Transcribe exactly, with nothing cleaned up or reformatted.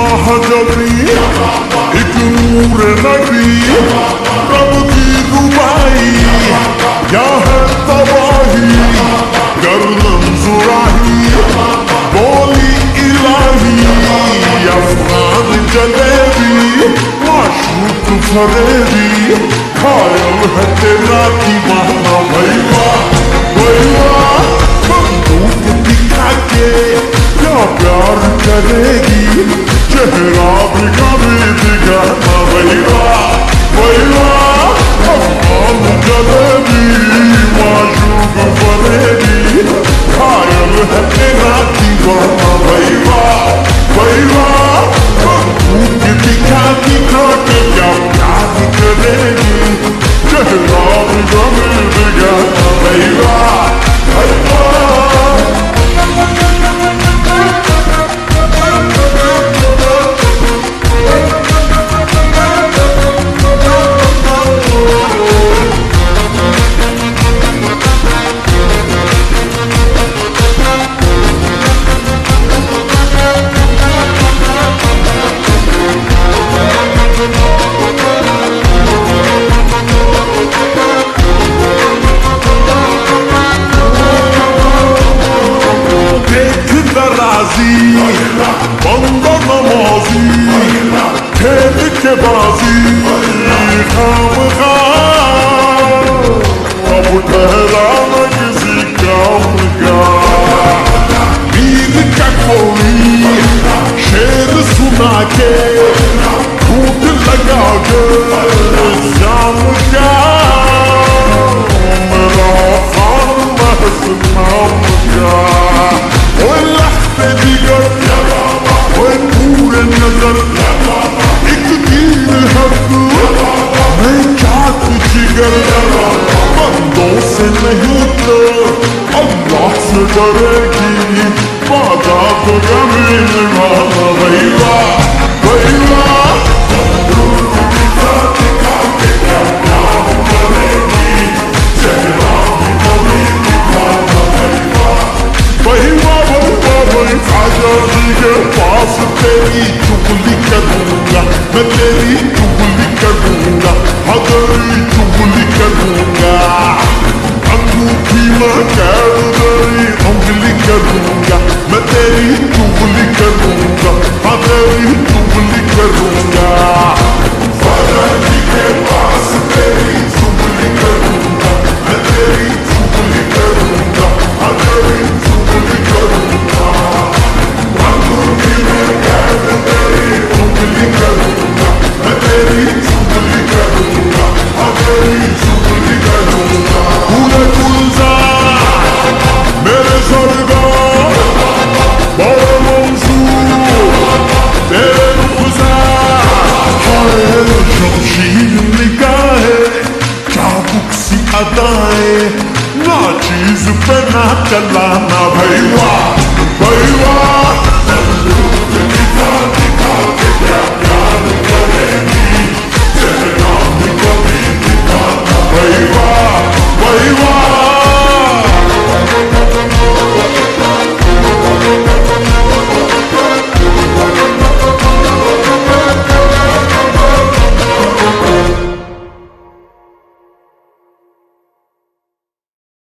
हजबी एक नूर नबी रब की रुबाई क्या है तबाही गर्दन जुराही बोली इलाही अफगान जलेबी माशूक फरेबी खायल है तेरा दीवाना भैया भैया बंदूक दिखा के क्या प्यार करेगी चेहरा भिगा भी दिखाना भैया भैया अफगान जलेबी माशूक फरेबी खायल है तेरा दीवाना भैया भैया बंदूक दिखा दिखा के क्या प्यार करेगी चेहरा भिगा भी दिखाना भैया बंदा नमाजी खेल के बाजी खाम खा अब ठहरा न किसी काम का वीर का कोई शेर सुना के झूठ लगा के जाम का मेरा खान महस नाम का नजर एक तीर हक मैं चाक जिगर बंदों से नहीं तो अल्लाह से डरेगी वादा तो कभी निभाना भैया भैया आजादी के पास तेरी चुगली करूंगा मैं तेरी चुगली करूंगा हाँ तेरी चुगली करूंगा अंगूठी में कैद तेरी उंगली करूंगा मैं तेरी चुगली करूंगा हाँ तेरी चुगली करूंगा आजादी के पास तेरी चुगली करूंगा मैं तेरी चुगली करूंगा हाँ तेरी चुगली करूंगा पूरे गुलजार मेरे सरदार बड़े मंसूर तेरे गुलजार शमशीर निगाहें चाबुक सी अदाएं ना चीज पे ना चलाना भैया भैया